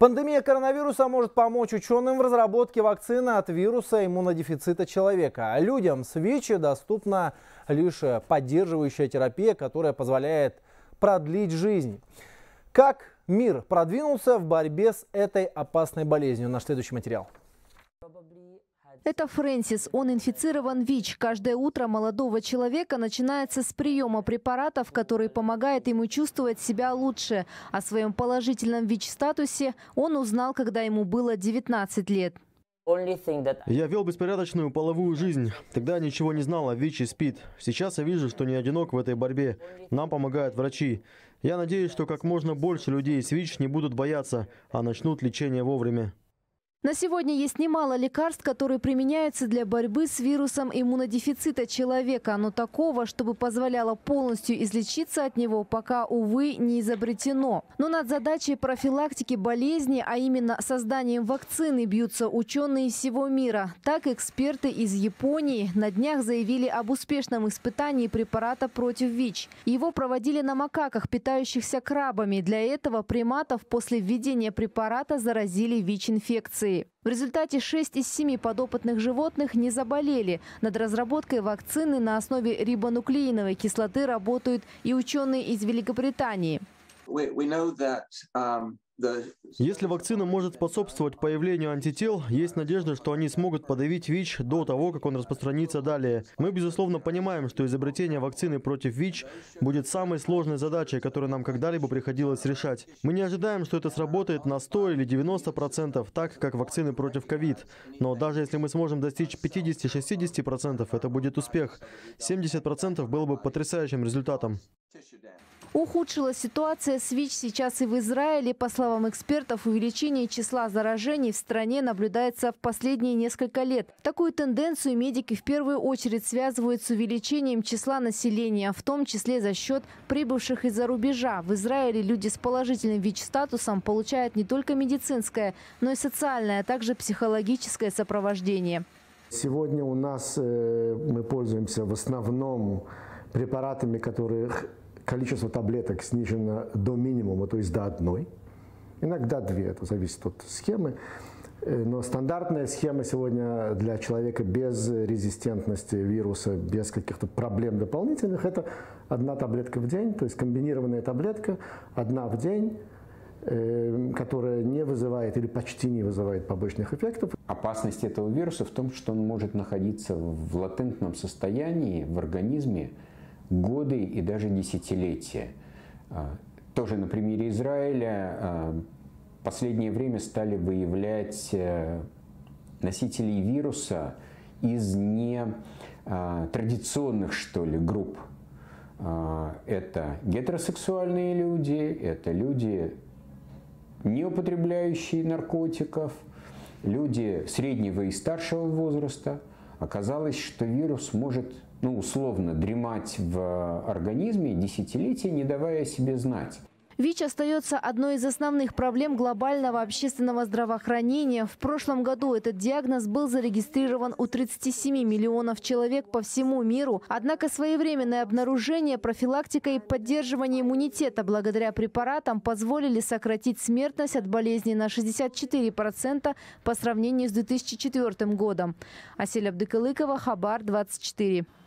Пандемия коронавируса может помочь ученым в разработке вакцины от вируса иммунодефицита человека. А людям с ВИЧ доступна лишь поддерживающая терапия, которая позволяет продлить жизнь. Как мир продвинулся в борьбе с этой опасной болезнью? Наш следующий материал. Это Фрэнсис. Он инфицирован ВИЧ. Каждое утро молодого человека начинается с приема препаратов, которые помогают ему чувствовать себя лучше. О своем положительном ВИЧ-статусе он узнал, когда ему было 19 лет. Я вел беспорядочную половую жизнь. Тогда ничего не знал о ВИЧ и СПИД. Сейчас я вижу, что не одинок в этой борьбе. Нам помогают врачи. Я надеюсь, что как можно больше людей с ВИЧ не будут бояться, а начнут лечение вовремя. На сегодня есть немало лекарств, которые применяются для борьбы с вирусом иммунодефицита человека. Но такого, чтобы позволяло полностью излечиться от него, пока, увы, не изобретено. Но над задачей профилактики болезни, а именно созданием вакцины, бьются ученые всего мира. Так, эксперты из Японии на днях заявили об успешном испытании препарата против ВИЧ. Его проводили на макаках, питающихся крабами. Для этого приматов после введения препарата заразили ВИЧ-инфекцией. В результате 6 из 7 подопытных животных не заболели. Над разработкой вакцины на основе рибонуклеиновой кислоты работают и ученые из Великобритании. Если вакцина может способствовать появлению антител, есть надежда, что они смогут подавить ВИЧ до того, как он распространится далее. Мы, безусловно, понимаем, что изобретение вакцины против ВИЧ будет самой сложной задачей, которую нам когда-либо приходилось решать. Мы не ожидаем, что это сработает на 100 или 90%, так как вакцины против ковид. Но даже если мы сможем достичь 50-60%, это будет успех. 70% было бы потрясающим результатом. Ухудшилась ситуация с ВИЧ сейчас и в Израиле. По словам экспертов, увеличение числа заражений в стране наблюдается в последние несколько лет. Такую тенденцию медики в первую очередь связывают с увеличением числа населения, в том числе за счет прибывших из-за рубежа. В Израиле люди с положительным ВИЧ-статусом получают не только медицинское, но и социальное, а также психологическое сопровождение. Сегодня у нас мы пользуемся в основном препаратами, которых количество таблеток снижено до минимума, то есть до одной. Иногда две, это зависит от схемы. Но стандартная схема сегодня для человека без резистентности вируса, без каких-то проблем дополнительных, это одна таблетка в день, то есть комбинированная таблетка, одна в день, которая не вызывает или почти не вызывает побочных эффектов. Опасность этого вируса в том, что он может находиться в латентном состоянии в организме годы и даже десятилетия. Тоже на примере Израиля в последнее время стали выявлять носителей вируса из нетрадиционных, что ли, групп. Это гетеросексуальные люди, это люди, не употребляющие наркотиков, люди среднего и старшего возраста. Оказалось, что вирус может, условно, дремать в организме десятилетия, не давая о себе знать. ВИЧ остается одной из основных проблем глобального общественного здравоохранения. В прошлом году этот диагноз был зарегистрирован у 37 миллионов человек по всему миру. Однако своевременное обнаружение, профилактика и поддерживание иммунитета благодаря препаратам позволили сократить смертность от болезни на 64% по сравнению с 2004 годом. Асель Абдыкалыкова, Хабар, 24.